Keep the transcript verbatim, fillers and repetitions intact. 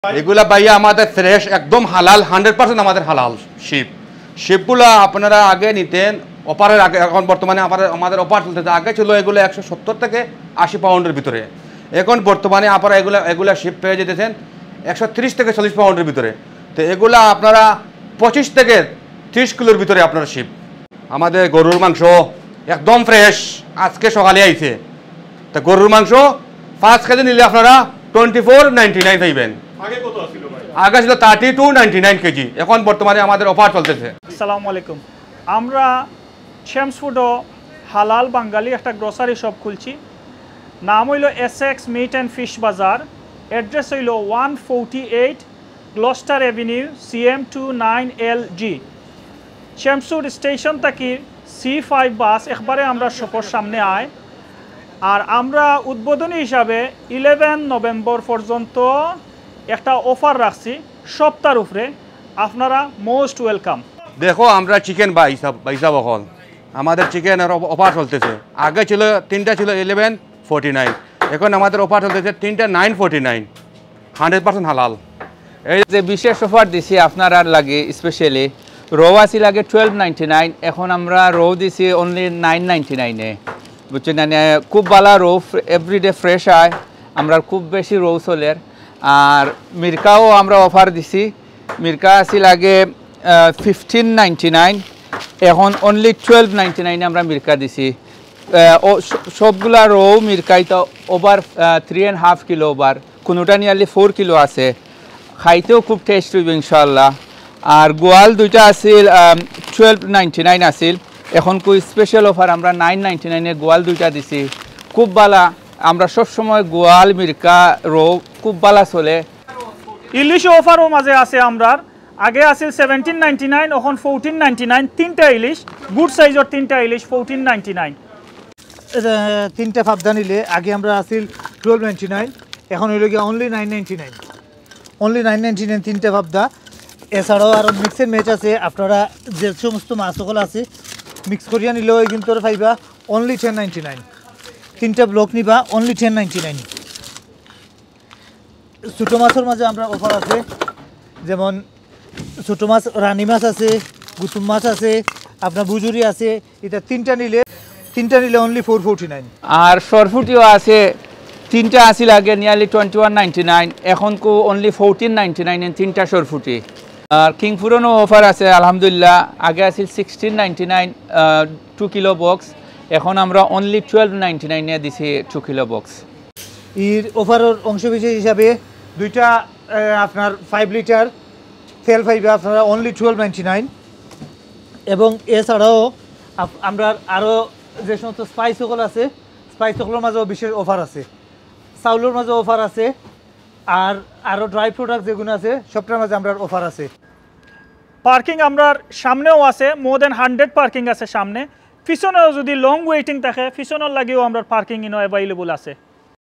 এগুলা ভাইয়া আমাদের ফ্রেশ একদম হালাল হান্ড্রেড পার্সেন্ট আমাদের হালাল শিপ শিপগুলো আপনারা আগে নিতেন অপারের আগে এখন বর্তমানে আমাদের আমাদের অপার চলতেছে আগে ছিল এগুলো একশো সত্তর থেকে আশি পাউন্ডের ভিতরে এখন বর্তমানে আপনারা এগুলো এগুলা শিপ পেয়ে যেতেছেন একশো ত্রিশ থেকে চল্লিশ পাউন্ডের ভিতরে তো এগুলা আপনারা পঁচিশ থেকে ত্রিশ কিলোর ভিতরে আপনারা শিপ আমাদের গরুর মাংস একদম ফ্রেশ আজকে সকালে আইছে তা গরুর মাংস পাঁচ কেজি নিলে আপনারা টোয়েন্টি ফোর নাইনটি নাইন পাইবেন আগে ছিল thirty two ninety nine KG এখন বর্তমানে আমাদের অফার চলতেছে। আসসালামু আলাইকুম, আমরা চেমসফোর্ডও হালাল বাঙালি একটা গ্রোসারি শপ খুলছি। নাম হইল Essex meat and fish bazaar. Address হইল one forty eight Gloucester avenue C M two nine L G. Chelmsford station থেকে সি ফাইভ বাস একবারে আমরা শপের সামনে আয়। আর আমরা উদ্বোধনী হিসাবে ইলেভেন নভেম্বর পর্যন্ত একটা অফার রাখছি সপ্তাহের উপরে, আপনারা মোস্ট ওয়েলকাম। দেখো আমরা চিকেন বা হিসাব বা হিসাব এখন আমাদের চিকেনের অফার চলতেছে। আগে ছিল তিনটা ছিল ইলেভেন ফোরটি নাইন, এখন আমাদের অফার চলতেছে তিনটা nine forty nine, hundred percent হালাল। এই যে বিশেষ অফার দিছি আপনার আর লাগে স্পেশালি রো আসি লাগে টুয়েলভ নাইনটি নাইন, এখন আমরা রো দিছি অনলি নাইন নাইনটি নাইনে, বুঝছেন না? খুব ভালো রো, এভরিডে ফ্রেশ হয়, আমরা খুব বেশি রো চলের। আর মির্কাও আমরা অফার দিছি, মির্কা আসি লাগে ফিফটিন নাইনটি নাইন, এখন অনলি টুয়েলভ নাইনটি নাইনে আমরা মির্কা দিছি। সবগুলা রো মির্কাই তো over three and half kilo over, কোনোটা নিয়ারলি ফোর কিলো আছে, খাইতেও খুব টেস্ট হইবে ইনশাল্লাহ। আর গোয়াল দুইটা আছিল টুয়েলভ নাইনটি নাইন আছিল, এখন খুব স্পেশাল অফার আমরা নাইন নাইনটি নাইনে গোয়াল দুইটা দিছি, খুব ভালো। আমরা সবসময় গোয়াল মির্কা রো খুব ভালো চলে। ইলিশ অফারও মাঝে আছে আমরার, আগে আছিল সেভেন্টিন নাইনটি নাইন, এখন ফোরটিন নাইনটি নাইন, তিনটা ইলিশ গুড সাইজের তিনটা ইলিশ ফোরটিন নাইনটি নাইন। তিনটা ফাবদা নিলে আগে আমরা আছিল টুয়েলভ নাইনটি নাইন, এখন হইল গিয়ে only nine ninety nine, only nine ninety nine তিনটা ফাবদা। এছাড়াও আরও মিক্সের ম্যাচ আছে, আপনারা যে সমস্ত মাছ সকল আছে মিক্স করিয়া নিলেও কিন্তু পাইবা অনলি টেন নাইনটি নাইন, তিনটা ব্লক নিবা অনলি টেন নাইনটি নাইন। ছোটো মাছের মাঝে আমরা অফার আছে, যেমন ছোটো মাছ রানী মাছ আছে, গুতুম মাছ আছে, আপনার বুজুরি আছে, এটা তিনটা নিলে তিনটা নিলে অনলি ফোর ফোরটি নাইন। আর সরফুটিও আছে, তিনটা আসিল আগে nearly twenty one ninety nine, এখন কো অনলি ফোরটিন নাইনটি নাইন তিনটা সরফুটি। আর কিংফুরনও অফার আছে আলহামদুলিল্লাহ, আগে আসিল sixteen ninety nine two kilo box, এখন আমরা অনলি টুয়েলভ নাইনটি নাইনে দিছি টু কিলো বক্স। এর অফারের অংশ বিশেষ হিসাবে দুইটা আপনার ফাইভ লিটার তেল পাইবে আপনারা অনলি টুয়েলভ নাইনটি নাইন। এবং এছাড়াও আমরা আরও যে সমস্ত স্পাইস সকল আছে, স্পাইস সকলের মাঝেও বিশেষ অফার আছে, চাউলের মাঝেও অফার আছে, আর আরও ড্রাই প্রোডাক্ট যেগুলো আছে সবটার মাঝে আমরা অফার আছে। পার্কিং আমরার সামনেও আছে, মোর দেন হান্ড্রেড পার্কিং আছে সামনে, পিছনেও যদি লং ওয়েটিং থাকে পিছনের লাগেও আমরা পার্কিং ইনো অ্যাভেলেবল আছে।